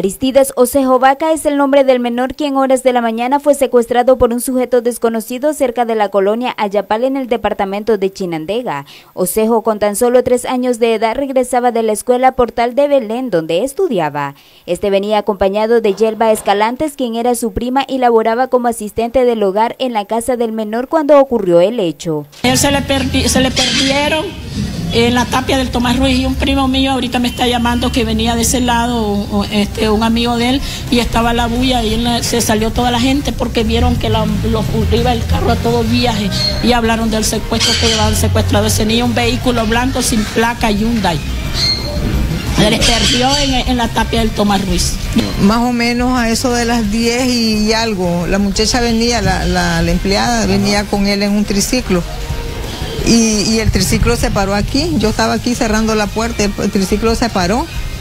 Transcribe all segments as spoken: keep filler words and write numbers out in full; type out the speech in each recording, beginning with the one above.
Aristides Osejo Vaca es el nombre del menor quien horas de la mañana fue secuestrado por un sujeto desconocido cerca de la colonia Ayapal en el departamento de Chinandega. Osejo, con tan solo tres años de edad, regresaba de la escuela Portal de Belén, donde estudiaba. Este venía acompañado de Yelva Escalantes, quien era su prima y laboraba como asistente del hogar en la casa del menor cuando ocurrió el hecho. Él se le, perdi se le perdieron en la tapia del Tomás Ruiz, y un primo mío ahorita me está llamando que venía de ese lado, este, un amigo de él, y estaba la bulla y él, se salió toda la gente porque vieron que la, los, iba el carro a todo viaje y hablaron del secuestro que llevaban secuestrado ese niño, un vehículo blanco sin placa Hyundai. Se les perdió en, en la tapia del Tomás Ruiz. Más o menos a eso de las diez y algo, la muchacha venía, la, la, la empleada venía con él en un triciclo. Y, y el triciclo se paró aquí, yo estaba aquí cerrando la puerta, el, el triciclo se paró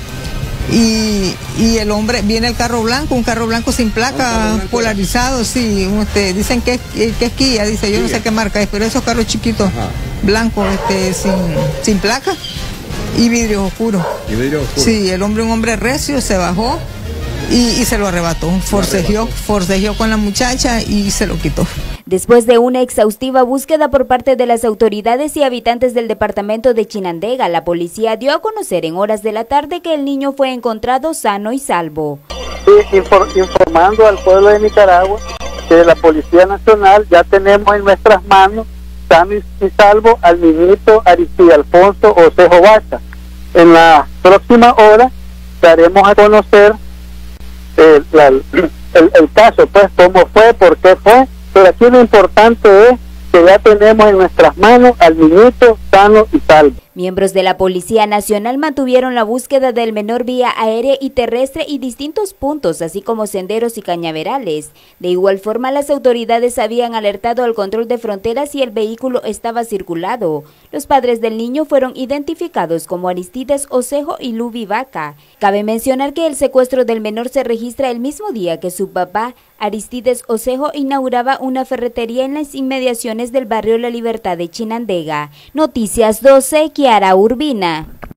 y, y el hombre, viene el carro blanco, un carro blanco sin placa, blanco polarizado, sí, este, dicen que, que es Kia, dice, yo no sé qué marca es, pero esos carros chiquitos, ajá, blancos, este, sin, sin placa y vidrios oscuros. ¿Y vidrios oscuros? Sí, el hombre, un hombre recio, se bajó y, y se lo arrebató, forcejeó, forcejeó con la muchacha y se lo quitó. Después de una exhaustiva búsqueda por parte de las autoridades y habitantes del departamento de Chinandega, la policía dio a conocer en horas de la tarde que el niño fue encontrado sano y salvo. Sí, informando al pueblo de Nicaragua que la Policía Nacional ya tenemos en nuestras manos sano y salvo al niñito Aristides Alfonso Osejo Vaca. En la próxima hora daremos a conocer eh, la, el, el caso, pues cómo fue, por qué fue. Pero aquí lo importante es que ya tenemos en nuestras manos al niñito sano y salvo. Miembros de la Policía Nacional mantuvieron la búsqueda del menor vía aérea y terrestre y distintos puntos, así como senderos y cañaverales. De igual forma, las autoridades habían alertado al control de fronteras y el vehículo estaba circulado. Los padres del niño fueron identificados como Aristides Osejo y Luby Vaca. Cabe mencionar que el secuestro del menor se registra el mismo día que su papá, Aristides Osejo, inauguraba una ferretería en las inmediaciones del barrio La Libertad de Chinandega. Noticias doce, Kiara Urbina.